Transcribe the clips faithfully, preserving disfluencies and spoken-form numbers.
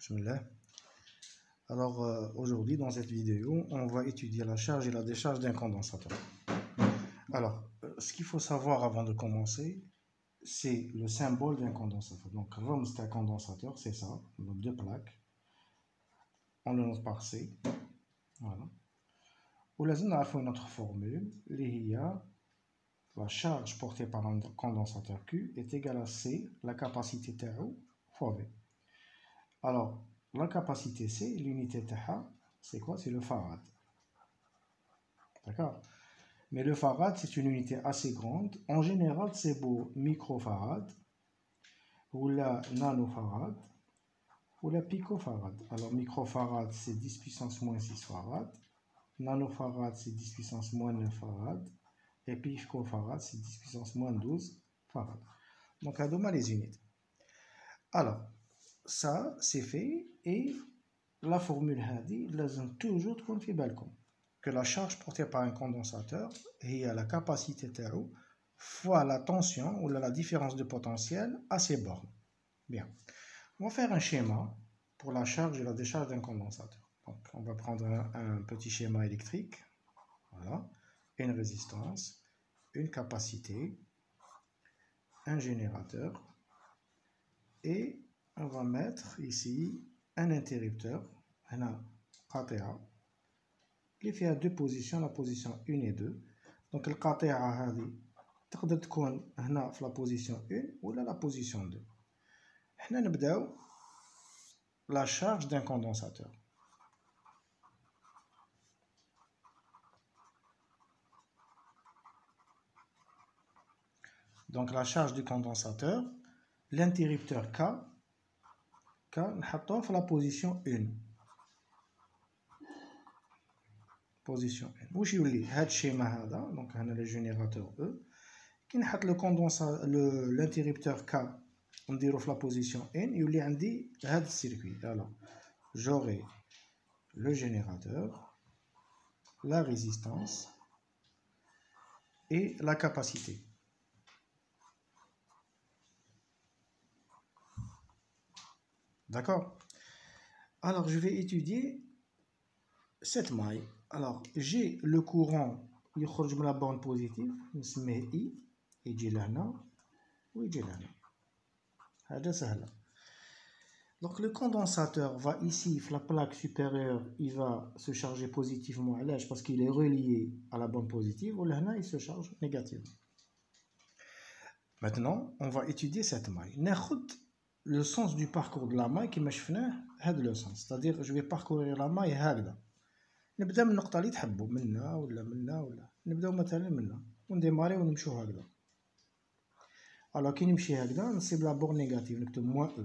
Bismillah. Alors euh, aujourd'hui dans cette vidéo, on va étudier la charge et la décharge d'un condensateur. Alors, euh, ce qu'il faut savoir avant de commencer, c'est le symbole d'un condensateur. Donc, ROM c'est un condensateur, c'est ça, donc deux plaques. On le note par C. Voilà. Ou là, on a fait notre formule, la charge portée par un condensateur Q est égale à C, la capacité T O fois V. Alors, la capacité C, l'unité T H, c'est quoi? C'est le farad. D'accord? Mais le farad, c'est une unité assez grande. En général, c'est beau microfarad, ou la nanofarad, ou la picofarad. Alors, microfarad, c'est dix puissance moins six farad. Nanofarad, c'est dix puissance moins neuf farad. Et picofarad, c'est dix puissance moins douze farad. Donc, à deux les unités. Alors, ça, c'est fait. Et la formule hadi, lazim toujours تكون في بالكم que la charge portée par un condensateur est la capacité T O fois la tension ou la différence de potentiel à ses bornes. Bien. On va faire un schéma pour la charge et la décharge d'un condensateur. Donc, on va prendre un, un petit schéma électrique. Voilà. Une résistance, une capacité, un générateur et on va mettre ici un interrupteur, un K T A, qui fait à deux positions, la position un et deux. Donc le K T A peut être la position un ou la position deux. On va commencer la charge d'un condensateur. Donc la charge du condensateur, l'interrupteur K, K, on va la position un. Position un. Où يولي هذا الشيما هذا donc هنا le générateur E كي نحط le condensateur l'interrupteur K نديرو في la position un يولي عندي هذا السيركوي. Alors j'aurai le générateur, la résistance et la capacité. D'accord? Alors je vais étudier cette maille. Alors, j'ai le courant qui sort de la borne positive, on l'appelle I, il vient là, ou il vient là. C'est simple. Donc, le condensateur va ici, la plaque supérieure, il va se charger positivement à l'âge parce qu'il est relié à la borne positive, ou là, il se charge négativement. Maintenant, on va étudier cette maille. On va le sens du parcours de la maille qui m'a fait le sens. C'est-à-dire, je vais parcourir la maille هكذا. نبدا من النقطه اللي تحبوا منا ولا منا ولا نبداو مثلا منا ونديماري ونمشيو هكذا. الوغ كي نمشي هكذا نصيب لا بور نيجاتيف نكتب موان او.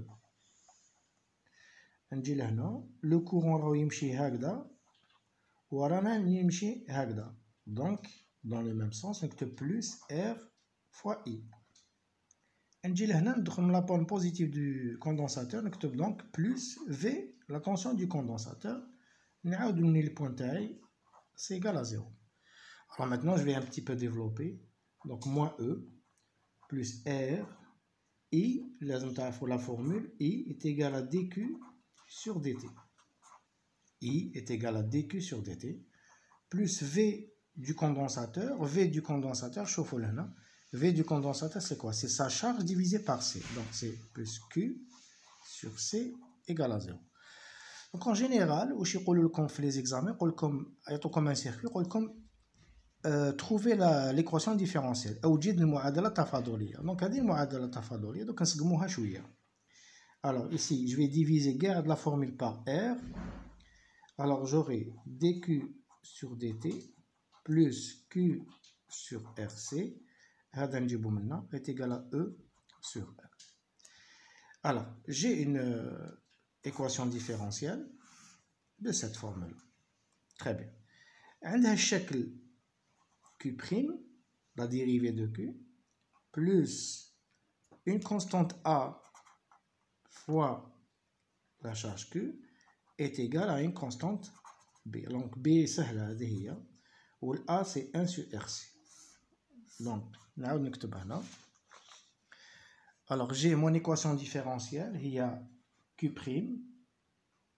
نجي لهنا لو كورون راهو يمشي هكذا ورانا نمشي هكذا. دونك dans le même sens نكتب بلس ار فوا اي. نجي لهنا ندخل من لا بورن بوزيتيف دو كوندونساتور نكتب دونك بلس في لا تونسيون دو كوندونساتور. Le point taille, c'est égal à zéro. Alors maintenant, je vais un petit peu développer. Donc, moins E plus R, I, la formule, I est égal à dQ sur dt. I est égal à dQ sur dt, plus V du condensateur. V du condensateur, chauffe là. V du condensateur, c'est quoi? C'est sa charge divisée par C. Donc, c'est plus Q sur C égale à zéro. Donc en général, واش يقولوا لكم في les examens يقول لكم يعطوكم un circuit يقول لكم trouver l'équation différentielle او تجد المعادله التفاضليه. Donc هذه المعادله التفاضليه دوك نسقموها شويه. Alors ici, je vais diviser garde la formule par R. Alors j'aurai dQ sur dt plus Q sur rc هذا نجيبو منا est égal à E sur R. Alors, j'ai une équation différentielle de cette formule. Très bien. عندها الشكل Q', la dérivée de Q, plus une constante A fois la charge Q est égale à une constante B. Donc B سهلة هذه هي و A c'est un sur R C. Donc نعاود نكتبها هنا. Alors j'ai mon équation différentielle هي Q'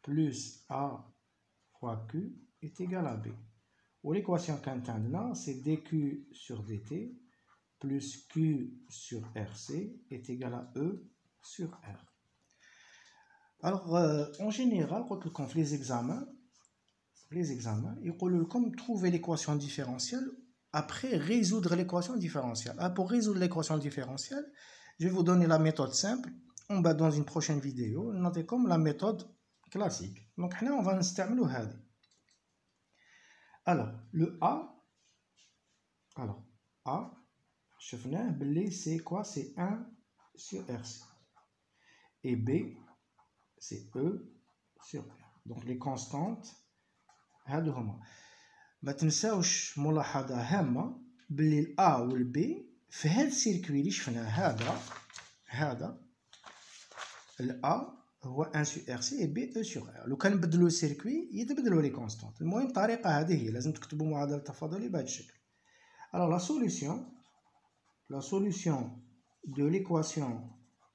plus A fois Q est égal à B. Ou l'équation qu'entendons, c'est dQ sur dt plus Q sur R C est égal à E sur R. Alors, euh, en général, quand les examens, les examens, ils comme trouver l'équation différentielle après résoudre l'équation différentielle. Alors, pour résoudre l'équation différentielle, je vais vous donner la méthode simple. On va dans une prochaine vidéo, notez comme la méthode classique. Donc, là, on va utiliser. Alors, le A, alors, A, je venais, c'est quoi? C'est un sur R C. Et B, c'est E sur R. Donc, les constantes, هادو هما. ما تنساوش ملاحظة هامة بلي ال A و ال B في هاد السيركوي اللي شفناه هذا هذا ال A هو un sur R C et B E sur R. لو كان نبدلو السيركوي يتبدلوا لي كونستانت. المهم الطريقة هذه هي لازم تكتبوا معادلة تفاضلية بهذا الشكل. Alors la solution la solution de l'équation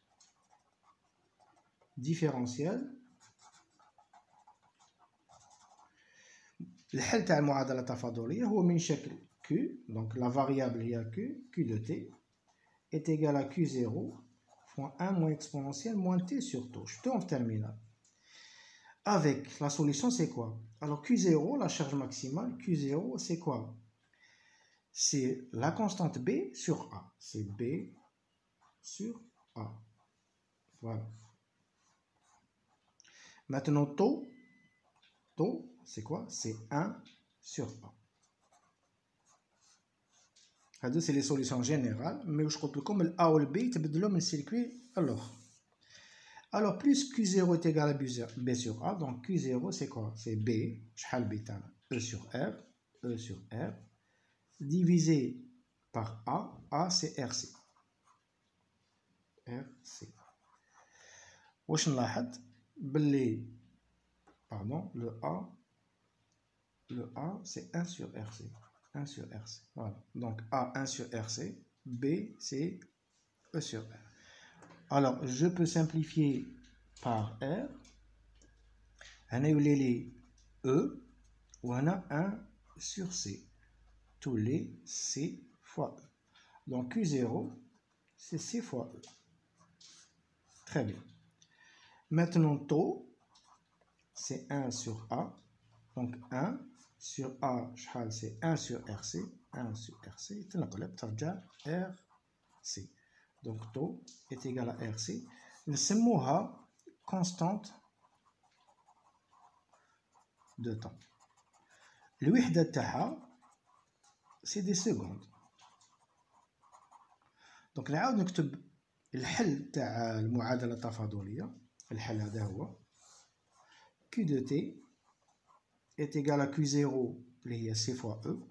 différentielle الحل تاع المعادلة التفاضلية هو من شكل Q, donc la variable هي Q, Q de T est égal à Q zéro fois un moins exponentielle moins T sur tau. Je suis en terminale. Avec la solution, c'est quoi? Alors Q zéro, la charge maximale, Q zéro, c'est quoi? C'est la constante B sur A. C'est B sur A. Voilà. Maintenant, tau, tau, c'est quoi? C'est un sur A. C'est les solutions générales, mais je crois comme le A ou le B, tu peux le circuit alors. Alors, plus Q zéro est égal à B sur A, donc Q zéro c'est quoi? C'est B, E sur R, E sur R, divisé par A, A c'est R C. R C. واش نلاحظ باللي pardon le A le A c'est un sur R C. un sur R C. Voilà. Donc A un sur R C, B c'est E sur R. Alors je peux simplifier par R. On a eu les E ou on a un sur C. Tous les C fois E. Donc Q zéro c'est C fois E. Très bien. Maintenant tau c'est un sur A. Donc un sur A, c'est un sur R C, un sur R C, R C. Donc tau est égal à R C. Nous constante de temps. Le wihda taha, c'est des secondes. Donc نعاود نكتب الحل تاع المعادلة التفاضلية. الحل هذا هو Q de T est égal à Q zéro, qui est C fois E,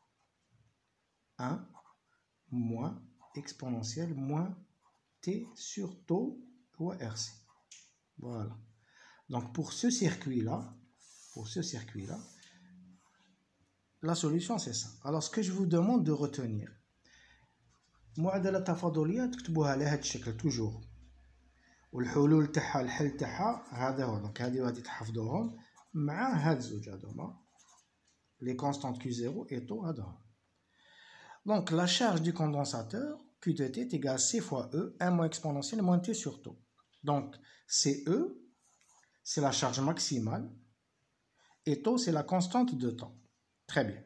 un moins exponentielle moins T sur tau ou R C. Voilà. Donc pour ce circuit-là, pour ce circuit-là, la solution c'est ça. Alors ce que je vous demande de retenir, المعادلة التفاضلية تكتبوها على هذا الشكل toujours. والحلول تاعها الحل تاعها هذا هو. دونك هذه وهذه تحفظوهم مع هاد الزوج هذوما les constantes Q zéro et tau هذا هو. Donc la charge du condensateur Q de T est égale à C fois E, un moins exponentielle moins T sur tau. Donc C E c'est la charge maximale et tau c'est la constante de temps. Très bien.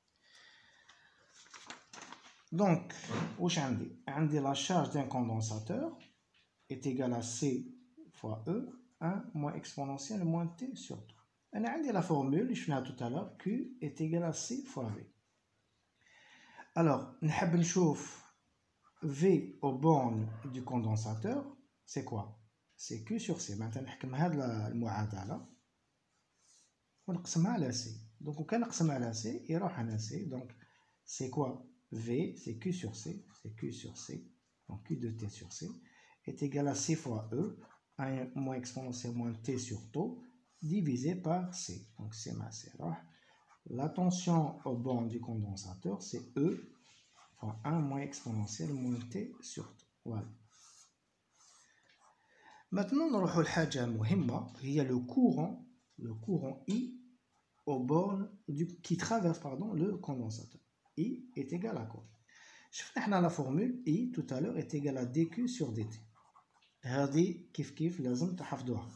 Donc واش عندي عندي la charge d'un condensateur est égale à C fois E, un moins exponentielle moins T sur tau. On a la formule, je l'ai tout à l'heure, Q est égal à C fois V. Alors, nous voir V au borne du condensateur, c'est quoi? C'est Q sur C. Maintenant, on va faire la معادلة ونقسمها على C. Donc, on نقسمها على C, il راح à C. Donc, c'est quoi? V, c'est Q sur C, c'est Q sur C. Donc, Q de T sur C est égal à C fois E, un moins exponentielle moins T sur tau, divisé par C. Donc c'est ma C. La tension au borne du condensateur, c'est E, fois un moins exponentielle moins T sur tau. Voilà. Maintenant, نروحوا لحاجة مهمة هي le courant, le courant I aux bornes du, qui traverse pardon, le condensateur. I est égal à quoi? شفنا حنا la formule I tout à l'heure est égal à dQ sur dt. هذه كيف كيف لازم تحفظوها.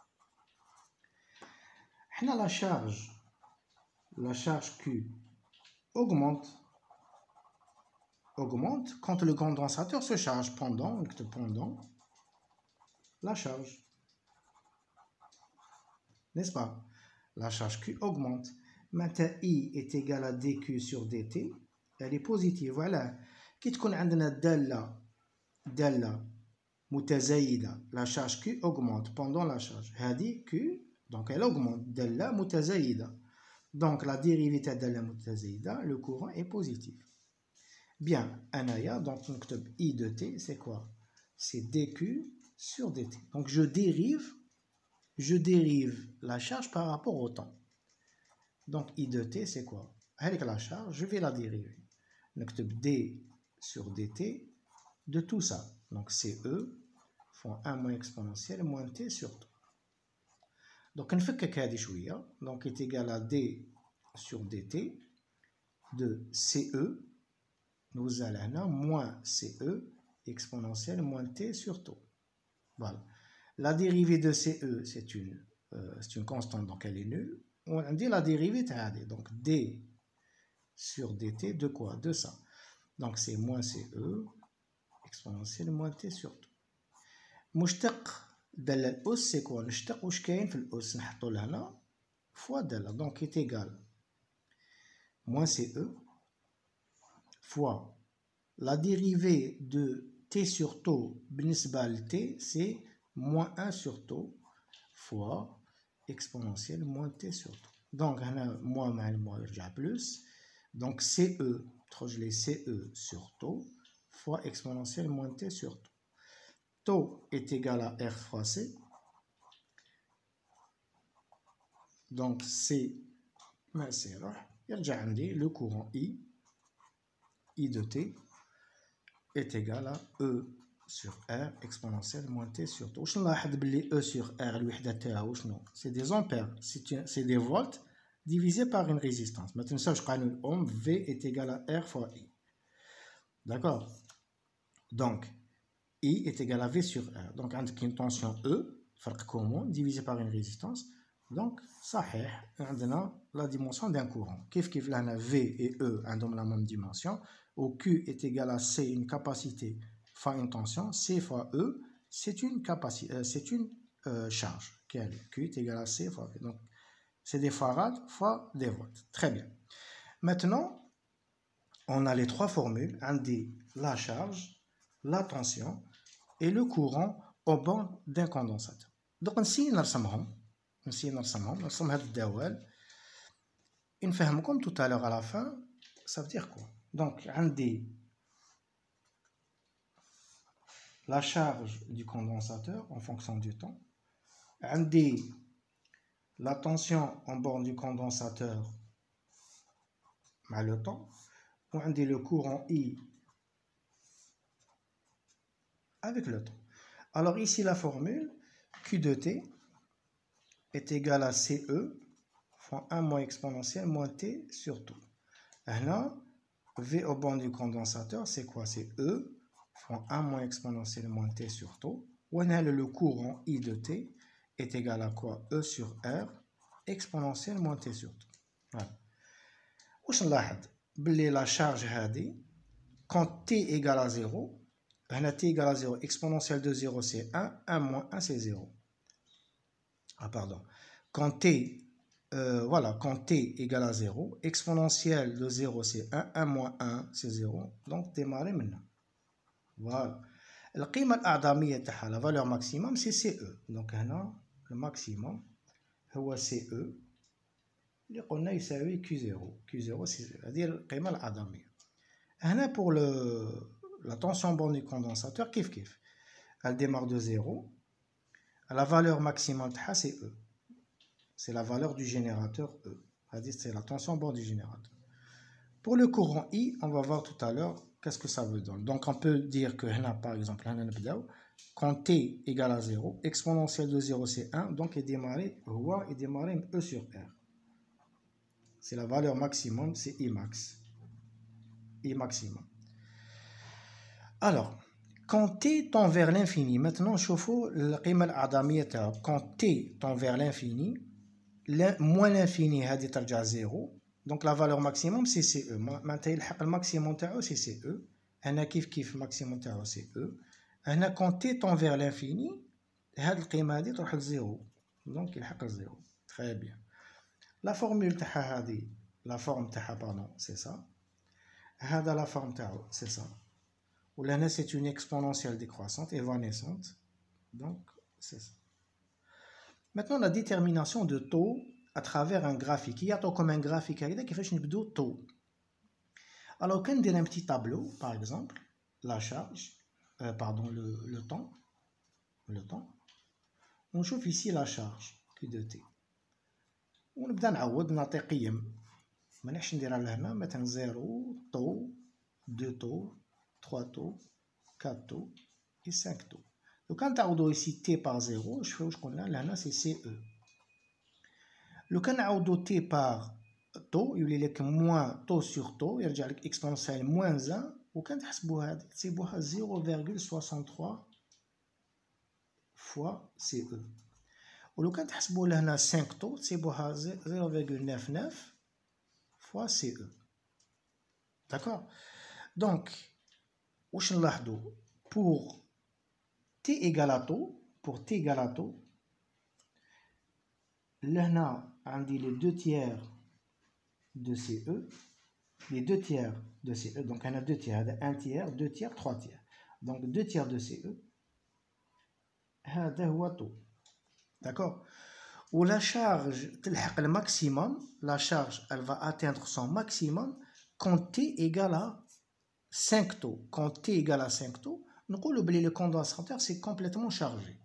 حنا la charge, la charge Q augmente, augmente quand le condensateur se charge pendant, pendant la charge. N'est-ce pas? La charge Q augmente. Maintenant, I est égal à dQ sur dt. Elle est positive. Voilà. كي تكون عندنا دالة دالة متزايدة, la charge Q augmente pendant la charge. هذه Q, donc elle augmente. دالة متزايدة. Donc la dérivée de دالة متزايدة, le courant est positif. Bien, أنايا, donc نكتب I de t, c'est quoi? C'est dQ sur dt. Donc je dérive, je dérive la charge par rapport au temps. Donc I de t, c'est quoi? Avec la charge, je vais la dériver. Donc d sur dt de tout ça. Donc C E font un moins exponentiel moins t sur tout. Donc نفكك هذه شوية. Donc est égal à d sur dt de C E. Nous allons moins C E exponentielle moins t sur tout. Voilà. La dérivée de C E, c'est une, euh, c'est une constante, donc elle est nulle. On dit la dérivée de D. Donc d sur dt de quoi? De ça. Donc c'est moins C E exponentielle moins t sur tout. مشتق دالة الأس c'est quoi? نشتق واش كاين في الأس نحطو لهنا fois دالة. Donc est égal moins C E fois la dérivée de t sur tau بالنسبة ل t c'est moins un sur tau fois exponentielle moins t sur tau. Donc هنا moins مع moins يرجع plus. Donc C E, je l'ai C E sur tau fois exponentielle moins t sur tau. Tau est égal à R fois C. Donc C, ما سيروح يرجع عندي le courant I, I de t est égal à E sur R exponentielle moins t sur tau. واش نلاحظ بلي E sur R الوحدة تاعها شنو؟ C'est des ampères, c'est des volts divisé par une résistance. Maintenant, ça, je connais ohm, V est égal à R fois I. D'accord? Donc, I est égal à V sur R. Donc, on a une tension E, فرق commun, divisé par une résistance. Donc, صحيح, on a la dimension d'un courant. Kif kif là, V et E ont la même dimension. Où Q est égal à C, une capacité, fois une tension. C fois E, c'est une capacité, euh, c'est une euh, charge. Q est égal à C fois V. Donc, c'est des farad fois des volts. Très bien. Maintenant, on a les trois formules. On dit la charge, la tension et le courant au bornes d'un condensateur. Donc, نسي نرسمهم. نسي نرسمهم. نرسم هاد الدوال. نفهمكم tout à l'heure à la fin. Ça veut dire quoi? Donc, on dit la charge du condensateur en fonction du temps. On dit la tension en borne du condensateur à le temps. On dit le courant I avec le temps. Alors ici la formule Q de T est égale à C E fois un moins exponentielle moins T sur tout. Là, V au borne du condensateur, c'est quoi? C'est E fois un moins exponentielle moins T sur tout. Où on a le courant I de T est égal à quoi? E sur R exponentielle moins T sur tout. Voilà. واش نلاحظ بلي la charge هذه quand T égale à zéro, هنا T égale à zéro, exponentielle de zéro c'est un, un moins un c'est zéro. Ah pardon. Quand T euh, voilà, quand T égale à zéro, exponentielle de zéro c'est un, un moins un c'est zéro. Donc démarrer maintenant. Voilà. القيمة الأعظمية تاعها la valeur maximum c'est C E. Donc هنا le maximum هو C E اللي قلنا يساوي Q zéro. Q zéro c'est-à-dire القيمة الأعظمية. هنا pour le la tension borne du condensateur كيف كيف. Elle démarre de zéro. La valeur maximale تاعها c'est E. C'est la valeur du générateur E. C'est-à-dire c'est la tension borne du générateur. Pour le courant I, on va voir tout à l'heure qu'est-ce que ça veut dire. Donc on peut dire que هنا par exemple هنا نبداو quand t égale à zéro, exponentielle de zéro c'est un, donc il démarre, roi il démarre E sur R. C'est la valeur maximum, c'est I max. I maximum. Alors, quand t tend vers l'infini, maintenant chauffe la قيمة العدمية تاعو. Quand t tend vers l'infini, moins l'infini هذه ترجع zéro. Donc la valeur maximum c'est C E. معناتها يلحق الماكسيموم تاعو c'est C E. هنا كيف كيف الماكسيموم تاعو C E. هنا quand t tend vers l'infini, هذه القيمة هذه تروح لزيرو. Donc يلحق لزيرو. Très bien. La formule تاعها هذه, la forme تاعها pardon, c'est ça. هذا la forme تاعو, c'est ça. Ou là, c'est une exponentielle décroissante, évanescente. Donc, c'est ça. Maintenant, la détermination de taux à travers un graphique. Il y a comme un graphique qui fait une taux. Alors, quand on a un petit tableau, par exemple, la charge, euh, pardon, le, le temps, le temps, on chauffe ici la charge, Q de t. On va نعوض نعطي قيم. ما نحش نديرها لهنا مثلا zéro, taux, deux taux, trois taux, quatre taux et cinq taux. Donc quand on a ici t par zéro, je fais qu'on a là c'est C E. Le quand on a t par taux, il y a moins taux sur taux, il y a exponentielle moins un, ou quand c'est zéro virgule soixante-trois fois C E. Ou quand on a cinq taux, c'est zéro virgule quatre-vingt-dix-neuf fois C E. D'accord? Donc, pour t égale à taux, pour t égale à taux, là, on dit les deux tiers de C E, les deux tiers de C E, donc on a deux tiers, un tiers, deux tiers, trois tiers. Donc deux tiers de C E, c'est taux. D'accord? Où la charge, le maximum, la charge, elle va atteindre son maximum quand t égale à cinq taux. Quand t égale à cinq taux, nous allons le condensateur c'est complètement chargé.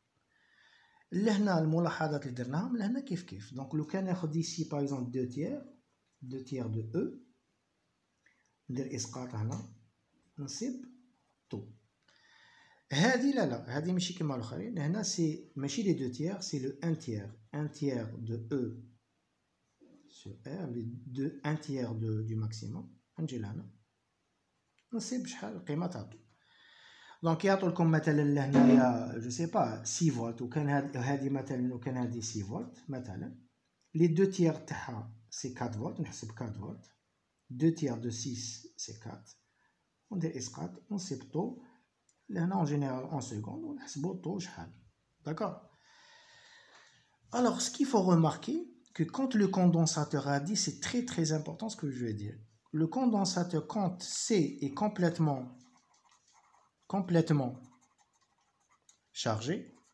لهنا الملاحظات اللي درناهم لهنا كيف كيف. Donc لو كان ناخذ ici par exemple deux tiers, deux tiers de E, ندير اسقاط هنا نصيب taux. هذه لا لا هذه ماشي كيما الاخرين. هنا سي ماشي لي deux tiers, c'est le un tiers, un tiers de E sur R, les deux un tiers de du maximum. نجي لهنا نصيب شحال القيمه تاع taux. دونك يعطوا لكم مثلا لهنايا جو سي با six فولت وكان هذه مثلا وكان هذه six فولت مثلا لي دو تيير تاعها سي quatre فولت نحسب quatre فولت deux tiers de six c'est quatre وندير اسقاط ونصيب طو لهنا اون جينيرال en seconde ونحسبوا طو شحال. D'accord? Alors ce qu'il faut remarquer que quand le condensateur a dit, c'est très très important ce que je vais dire. Le condensateur quand C est complètement complètement chargé,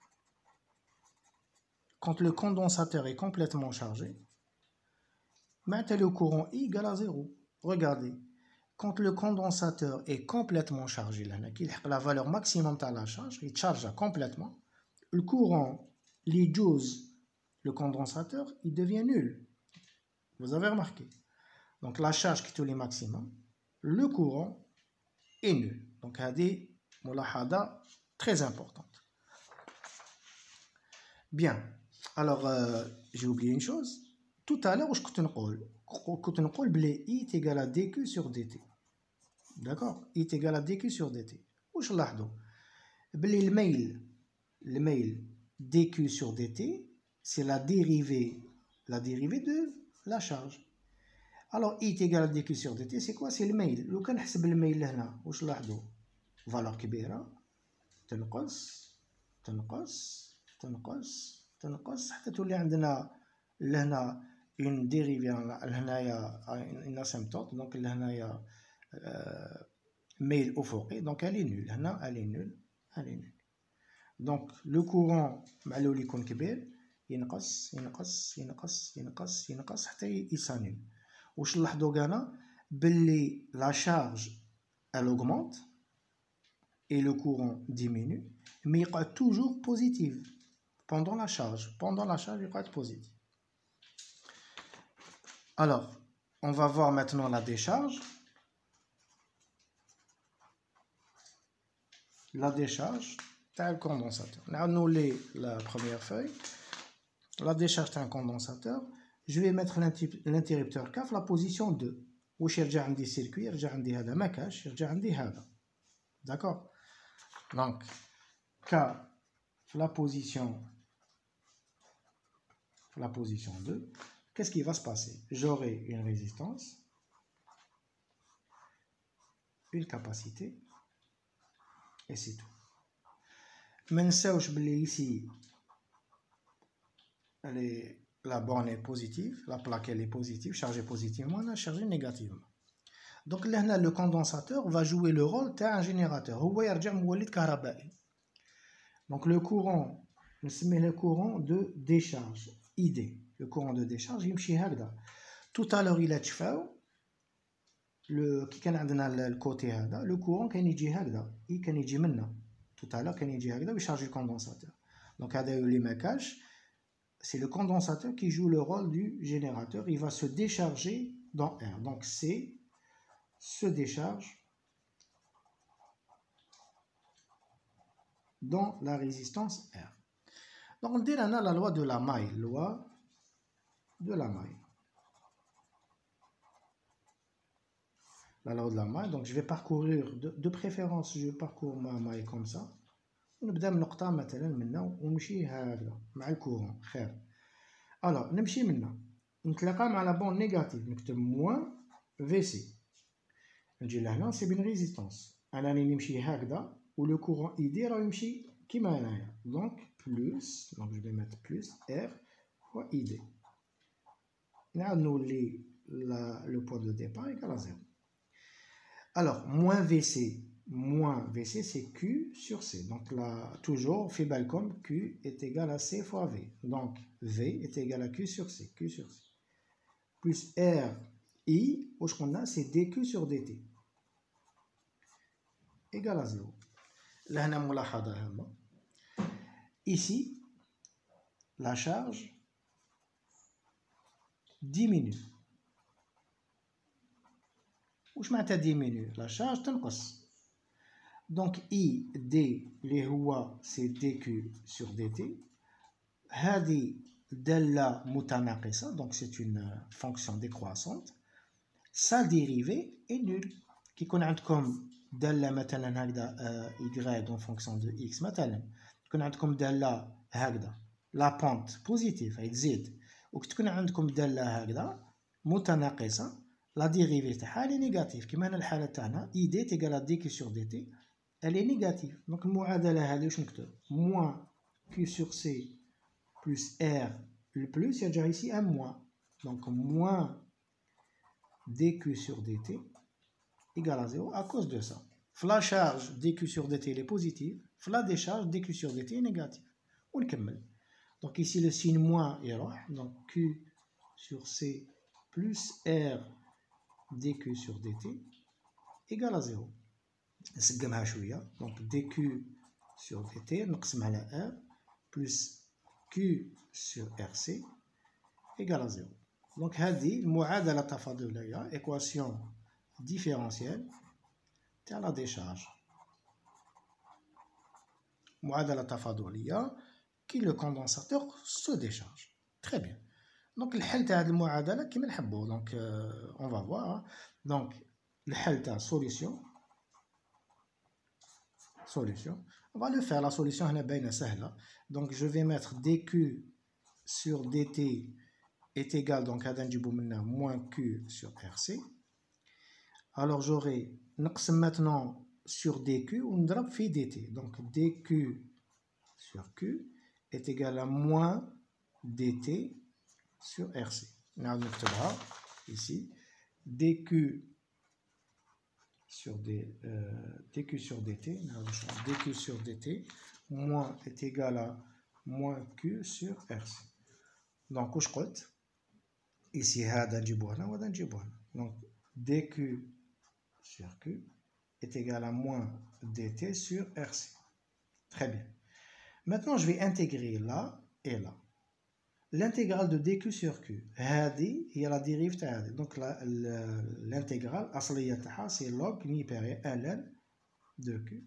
quand le condensateur est complètement chargé, maintenant le courant I égale à zéro. Regardez, quand le condensateur est complètement chargé, la valeur maximum de la charge, il charge complètement, le courant, les joules, le condensateur, il devient nul. Vous avez remarqué. Donc la charge qui est le maximum, le courant est nul. Donc c'est ملاحظة très importante. Bien. Alors, euh, j'ai oublié une chose. Tout à l'heure, je كنت نقول كنت نقول بلي I est égal à dQ sur dt. D'accord? I est égal à dQ sur dt. واش نلاحظوا؟ بلي الميل الميل dQ sur dt, c'est la dérivée la dérivée de la charge. Alors, I est égal à dQ sur dt, c'est quoi? C'est le mail. لو كان نحسب الميل لهنا واش نلاحظوا؟ valeur كبيرة تنقص تنقص تنقص تنقص حتى تولي عندنا لهنا une dérivée لهنايا une asymptote donc لهنايا ميل أفقي donc elle est nulle هنا elle est nulle elle est nulle. Donc le courant معلول يكون كبير ينقص ينقص ينقص ينقص ينقص حتى يسانيل. واش نلاحظوا كانا باللي la charge elle augmente et le courant diminue, mais il est toujours positif pendant la charge. Pendant la charge, il est positif. Alors, on va voir maintenant la décharge. La décharge, تاع le condensateur. Nous la première feuille, la décharge d'un condensateur. Je vais mettre l'interrupteur K la position deux. واش يرجع عندي circuit يرجع عندي هذا ما كاش يرجع عندي هذا. D'accord. Donc K la position la position deux. Qu'est-ce qui va se passer? J'aurai une résistance, une capacité et c'est tout. ما نساوش بلي ici la borne est positive, la plaque elle est positive, chargée positivement, on a chargée négativement. Donc là, le condensateur va jouer le rôle d'un générateur. هو يرجع مولد كهربائي. Donc le courant, on met le courant de décharge, I D. Le courant de décharge يمشي هكذا. Tout à l'heure il a تشفاو le كي كان عندنا الكوتي هذا le courant كان يجي هكذا اي كان يجي منا tout à l'heure كان يجي هكذا ويشارجي الكوندنساتور. Donc هذا اللي ما كاش c'est le condensateur qui joue le rôle du générateur. Il va se décharger dans R. Donc C se décharge dans la résistance R. Donc on dit là la loi de la maille, loi de la maille. La loi de la maille. Donc je vais parcourir de, de préférence, je parcours ma maille comme ça. ونبدا من نقطة مثلا منا ونمشي هكذا مع الكورون خير. الوغ نمشي منا نتلاقى مع لا بون نيجاتيف نكتب موان في سي. نجي لهنا سي بين ريزيستونس انا راني نمشي هكذا و لو كورون اي دي راه يمشي كيما هنايا دونك بلوس دونك جو في ميت بلوس ار فوا اي دي. نعاود نولي لو بوان دو ديبار ايكال ا زيرو. الوغ موان في سي moins V C, c'est Q sur C. Donc là, toujours, fait belle comme Q est égal à C fois V. Donc V est égal à Q sur C. Q sur C. Plus R I, où ce qu'on a, c'est dQ sur dt. Égal à zéro. Là, on a ملاحظة هامة. Ici, la charge diminue. وش معناتها diminue? La charge تنقص. Donc I D اللي هو c'est dQ sur dt. هذه دالة متناقصة donc c'est une fonction décroissante. Sa dérivée est nulle. كي يكون عندكم دالة مثلا هكذا y en fonction de x مثلا يكون عندكم دالة هكذا la pente positive هي تزيد وكي تكون عندكم دالة هكذا متناقصة la dérivée تاعها هي négative. كيما هنا الحالة تاعنا I D est égal à dQ sur dt. Elle est négative. Donc, المعادلة هذه واش نكتب moins Q sur C plus R le plus يرجع ici un moins. Donc moins dQ sur dt égale à zéro à cause de ça. La charge dQ sur dt elle est positive. La décharge dQ sur dt est négative. ونكمل. Donc ici le signe moins يروح. Donc Q sur C plus R dQ sur dt égale à zéro. نسقمها شوية. Donc dQ sur dt نقسمها على R plus Q sur R C égale à zéro. Donc هذه المعادلة التفاضلية équation différentielle تاع la décharge. معادلة تفاضلية كي le condensateur se décharge. Très bien. Donc الحل تاع هذه المعادلة كيما نحبو. Donc euh, on va voir. Donc الحل تاع solution solution. On va le faire. La solution هنا باينة سهلة. Donc je vais mettre dQ sur dt est égal donc هذا نجيبو منه moins Q sur R C. Alors j'aurai نقسم maintenant sur dQ ونضرب في dt. Donc dQ sur Q est égal à moins dt sur R C. نعاود نكتبها ici dQ sur D, euh, dQ sur dt, dQ sur dt, moins est égal à moins Q sur R C. Donc, واش قلت ici هذا نجيبو هنا وهذا نجيبو هنا. Donc, dQ sur Q est égal à moins dt sur R C. Très bien. Maintenant, je vais intégrer là et là. L'intégrale de dQ sur Q هذه هي la dérive تاع هذه. Donc l'intégrale الأصلية تاعها c'est log ni péré ln de Q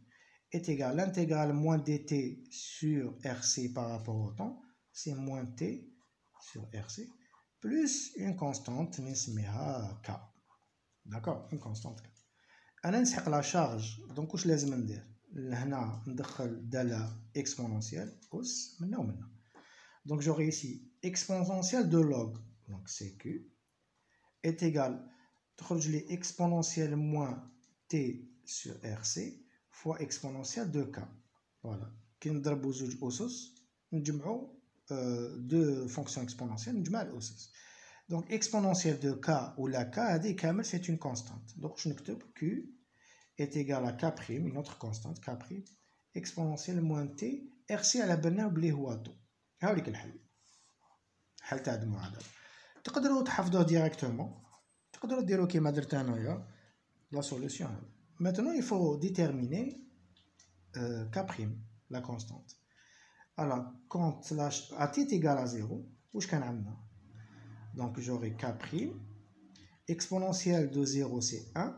est égal à l'intégrale moins dt sur rc par rapport au temps, c'est moins t sur rc, plus une constante, نسميها k. D'accord, une constante k. أنا نسحق la charge, donc واش لازم ندير؟ لهنا ندخل دالة exponentielle أس منا ومنا. Donc j'aurai ici exponentielle de log, donc cq, est égal, تخرج لي exponentielle moins t sur rc fois exponentielle de k. Voilà. كي نضربو زوج أسس نجمعو deux fonctions exponentielles نجمع الأسس. Donc exponentielle de k ou la k هذه كامل c'est une constante. Donc je نكتب q est égal à k', une autre constante k', exponentielle moins t rc على بالنا بلي هو طو. هاوليك الحل. الحل تاع هاد المعادلة. تقدروا تحفظوه ديريكتومون. تقدروا ديروا كيما درت انايا لا سوليسيون. Maintenant il faut déterminer euh, k', la constante. Alors quand la à t est égal à zéro, واش كان عندنا؟ Donc j'aurai k', exponentielle de zéro c'est un.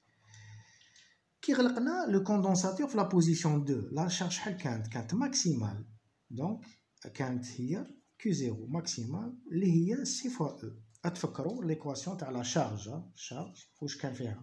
Qui غلقنا le condensateur في la position deux. La charge شحال كانت؟ كانت maximale. Donc كانت هي Q zéro maximale اللي هي C fois E. أتفكروا l'équation تاع la charge. charge واش كان فيها؟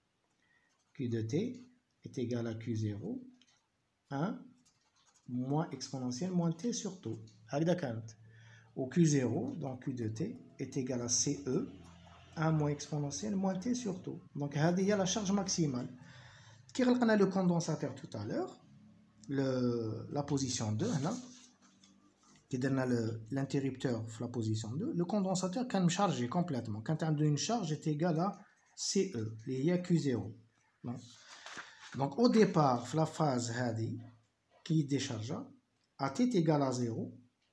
Q de t est égal à Q zéro un moins exponentielle moins t sur tout. هكذا كانت. Au Q zéro, donc Q de t est égal à C E un moins exponentielle moins t sur tout. Donc هذه هي la charge maximale. Qui غلقنا le condensateur tout à l'heure, le, la position deux, هنا qui donne l'interrupteur la position deux, le condensateur كان chargé complètement. Quand on a une charge est égale à C E, il y a Q zéro. Donc, donc au départ, la phase هذه qui décharge, à t est égal à zéro,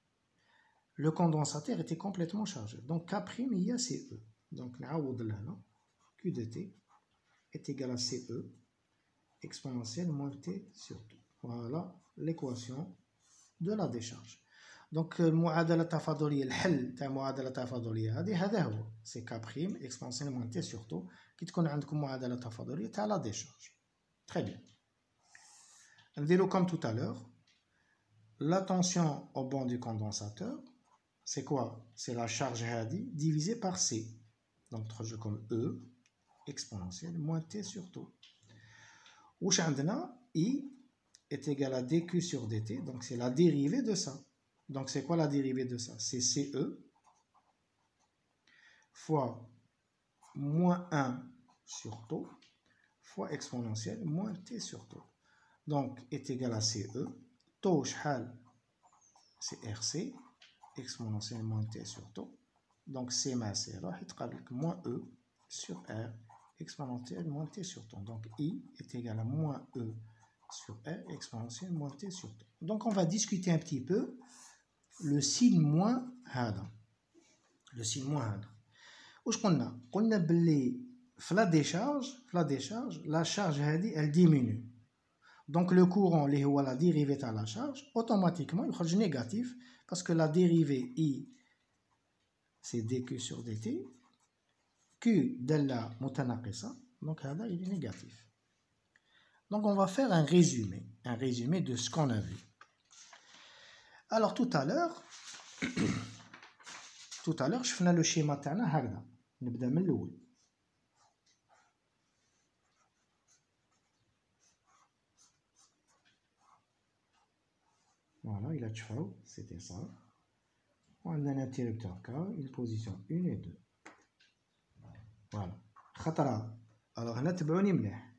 le condensateur était complètement chargé. Donc K' il y a C E. Donc نعوض لهنا Q de t est égal à C E exponentielle moins t sur deux. Voilà l'équation de la décharge. Donc المعادلة التفاضلية الحل تاع المعادلة التفاضلية هذه هذا هو سي K' exponentielle moins t sur deux كي تكون عندكم معادلة تفاضلية تاع la décharge. Très bien. نديرو comme tout à l'heure. La tension au banc du condensateur, c'est quoi? C'est la charge هذه divisée par C. Donc تخرج comme E exponentielle moins t sur deux. Ouch عندنا I est égal à dq sur dt, donc c'est la dérivée de ça. Donc c'est quoi la dérivée de ça? C'est C E fois moins un sur taux fois exponentielle moins t sur taux. Donc est égal à C E, taux شحال c'est R C, exponentielle moins t sur taux. Donc C مع C راح يتقابل لك moins E sur R exponentielle moins t sur taux. Donc I est égal à moins E sur R exponentielle moins t sur taux. Donc on va discuter un petit peu le signe moins هذا. Le signe moins هذا. واش قلنا؟ قلنا باللي في la décharge, في la décharge, la charge هذه elle diminue. Donc le courant اللي هو la dérivée تاع la charge automatiquement يخرج négatif parce que la dérivée I c'est dq sur dt. Q دالة متناقصة, donc هذا il est négatif. Donc on va faire un résumé, un résumé de ce qu'on a vu. Alors tout à l'heure, tout à l'heure شفنا le schéma تاعنا هكذا. نبدأ من الأول. Voilà, il a تشوفوا, c'était ça. On a un interrupteur K, une position un et deux. Voilà. خطرة. Alors هنا تبعوني مليح.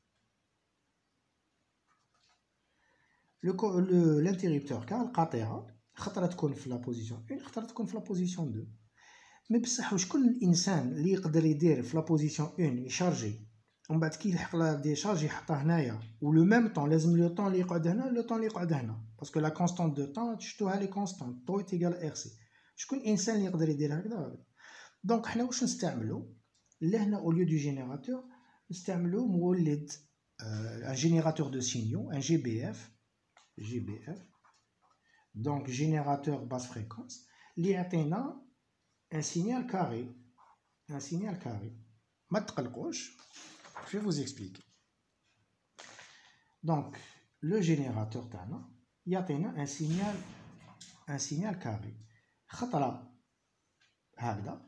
L'interrupteur K القاطعة خطرة تكون في la position un, خطرة تكون في la position deux. مي بصح وشكون الإنسان اللي يقدر يدير في la position un يشارجي ومن بعد كي يلحق لا ديشارج يحطها هنايا و لو ميم طون لازم لو طون اللي يقعد هنا لو طون اللي يقعد هنا باسكو لا كونستانت دو طون شفتوها لي كونستانت طو ايغال ار سي. شكون الانسان اللي يقدر يدير هكذا هكذا؟ دونك حنا واش نستعملوا؟ لهنا او ليو دو جينيراتور نستعملوا مولد ان جينيراتور دو سينيو ان جي بي اف جي بي اف دونك جينيراتور باس فريكونس اللي يعطينا ان سينيال كاري ان سينيال كاري. ما تقلقوش. Je vais vous expliquer. Donc, le générateur تاعنا يعطينا un signal un signal carré خطرة هكذا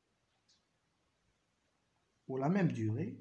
ou la même durée.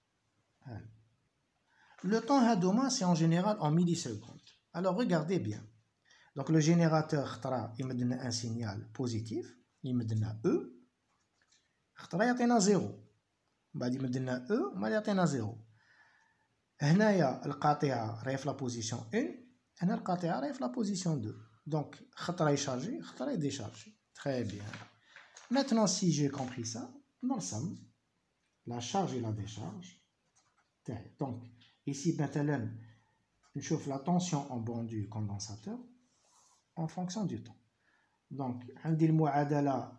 Le temps هادوما c'est en général en millisecondes. Alors regardez bien. Donc le générateur خطرة يمدنا un signal positif يمدنا E خطرة يعطينا زيرو بعد يمدنا E وما يعطينا زيرو. هنايا القاطعة راهي في لا بوزيسيون واحد هنا القاطعة راهي في لا بوزيسيون اثنين دونك خطرة يشارجي خطرة يديشارجي. Très bien. Maintenant si j'ai compris ça نرسم la charge et la décharge. Donc ici مثلا نشوف la tension en bord du condensateur en fonction du temps. Donc عندي المعادلة.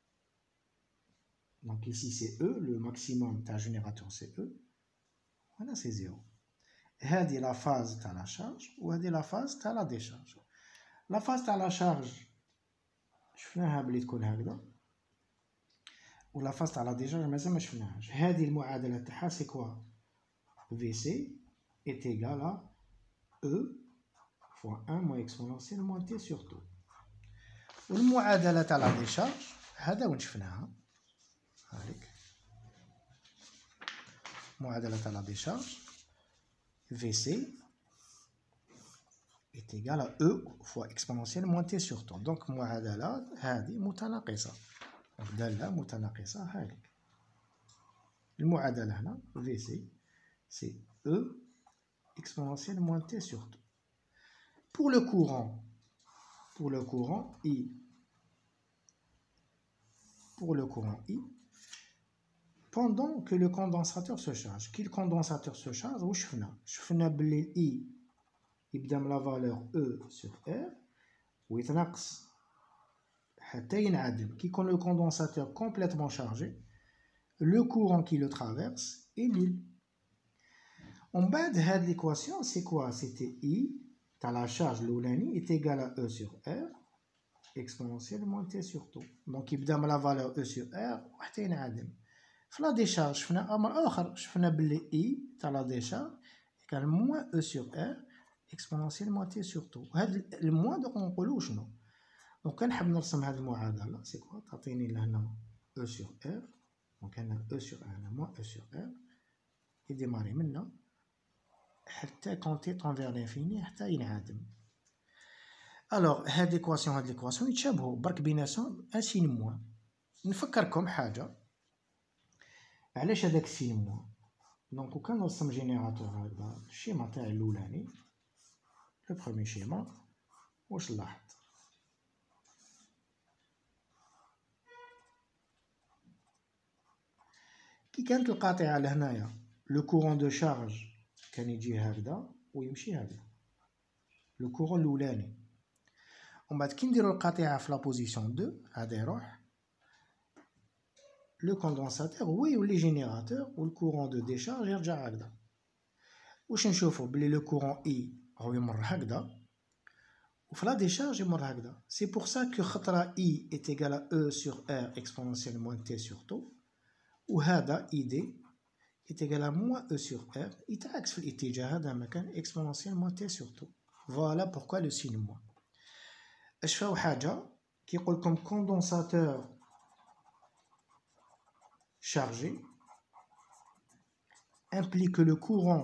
Donc ici c'est E, le maximum تاع générateur c'est E. Voilà c'est zéro. هذه la phase تاع la charge وهذه la phase تاع la décharge. La phase تاع la charge شفناها بلي تكون هكذا ولا phase تاع la décharge مازال ما شفناهاش. هذه المعادلة تاعها c'est quoi؟ V C est égal à E fois un moins exponentielle moins T sur deux. والمعادلة تاع la décharge هذا وين شفناها هاك معادلة تاع la décharge V C est égal à E fois exponentielle moins T sur deux. Donc معادلة هذه متناقصة دالة متناقصة هاك. المعادلة هنا V C c'est E exponentielle moins T sur deux. Pour le courant, pour le courant I, pour le courant I, pendant que le condensateur se charge, qui le condensateur se charge, où je fais je fais بلي I يبدا من la valeur E sur R ويتنقص حتى ينعدم. كي يكون le condensateur complètement chargé, le courant qui le traverse est nul. En bas de cette équation, c'est quoi? C'était I, t'as la charge l'oulani est égal à E sur R exponentielle moins T sur deux. Donc il y a la valeur E sur R وحتى ينعدم. في la décharge شفنا أمر آخر شفنا بلي I تاع la décharge égale moins E sur R exponentielle moins T sur deux. هذا الموان دوك نقولو شنو؟ دونك كنحب نرسم هذه المعادلة سي كوا تعطيني لهنا E sur R دونك هنا E sur R هنا moins E sur R يديماري منا حتى كونتي طون فيغ لانفيني حتى ينعدم. الوغ هاد ليكواسيون هاد ليكواسيون يتشابهو برك بيناتهم ان سين موان. نفكركم حاجة علاش هداك السين موان. دونك و كان نرسم جينيراتور هكذا الشيما تاعي الاولاني لو بروميي شيما واش نلاحظ كي كانت القاطعة لهنايا لو كورون دو شارج كان يجي هكذا ويمشي هكذا لو كورون الاولاني. ومن بعد كي نديرو القاطعة في لا بوزيسيون اثنين هذا يروح لو كوندونساتور هو يولي جينيراتور والكورون دو ديشارج يرجع هكذا. واش نشوفو بلي لو كورون اي هو يمر هكذا وفي لا ديشارج يمر هكذا. سي بور سا كو خطرة اي est égal à E sur R exponentielle moins T sur deux وهذا اي دي est égal à moins E sur R يتعكس في الاتجاه هذا مكان exponentielle moins T sur deux. Voilà pourquoi le signe moins. اش فاو حاجة كيقول لكم كوندونساتور chargé implique que le courant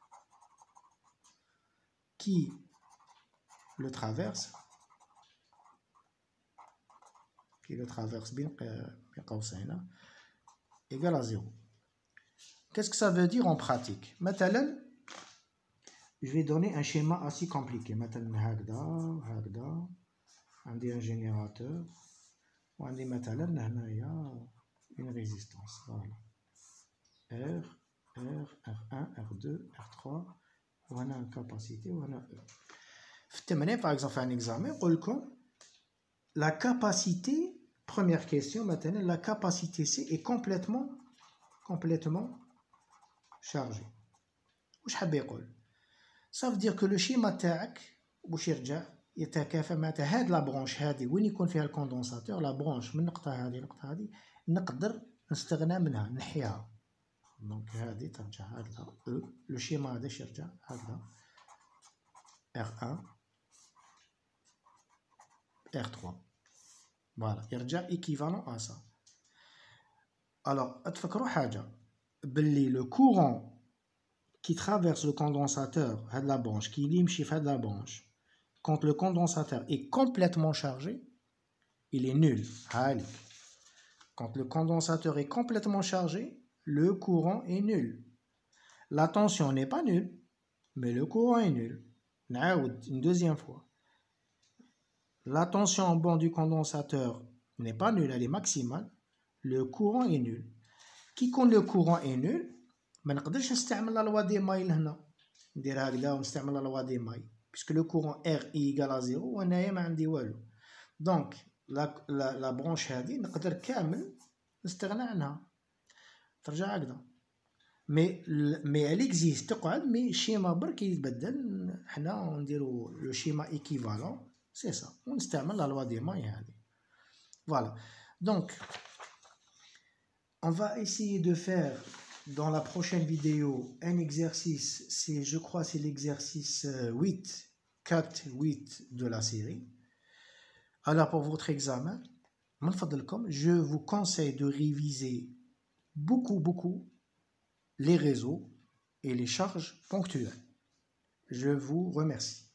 qui le traverse qui le traverse بين قوسين égale à zéro. Qu'est-ce que ça veut dire en pratique? مثلا je vais donner un schéma assez compliqué. مثلا هكذا هكذا عندي un générateur وعندي مثلا هنايا une résistance. Voilà. R, R, R un, R deux, R trois. وهنا une capacité وهنا E. في التمرين par exemple un examen يقول لكم la capacité, première question maintenant, la capacité C est complètement complètement chargée. واش حاب يقول؟ ça veut dire que le schéma تاعك واش يرجع يتكافى مع هاد لا برونش هادي وين يكون فيها الكوندونساتور. لا برونش من النقطة هادي النقطة هادي نقدر نستغنى منها نحيها. دونك هادي ترجع هكذا او لو شيما هذا يرجع هكذا R un, R trois. Voilà, يرجع équivalent à ça. Alors, تفكروا حاجة باللي le courant qui traverse le condensateur, هاد la branche, qui يمشي في هاد la branche, quand le condensateur est complètement chargé, il est nul. هالك. Quand le condensateur est complètement chargé, le courant est nul. La tension n'est pas nulle, mais le courant est nul. نعاود une deuxième fois. La tension en bord du condensateur n'est pas nulle, elle est maximale. Le courant est nul. كي يكون le courant est nul, ما نقدرش نستعمل la loi des mailles هنا. ندير هكذا ونستعمل la loi des mailles. Puisque le courant R est égal à zéro وهنايا ما عندي والو. Donc la la la branche هذه نقدر كامل نستغنى عنها. ترجع هكذا. مي مي elle existe تقعد مي الشيما برك يتبدل حنا نديرو لو شيما ايكيفالون سي سا ونستعمل لا لوا دي ماي هذه. Voilà. Donc on va essayer de faire dans la prochaine vidéo un exercice, c'est je crois c'est l'exercice huit, quatre, huit de la série. Alors pour votre examen, je vous conseille de réviser beaucoup beaucoup les réseaux et les charges ponctuelles. Je vous remercie.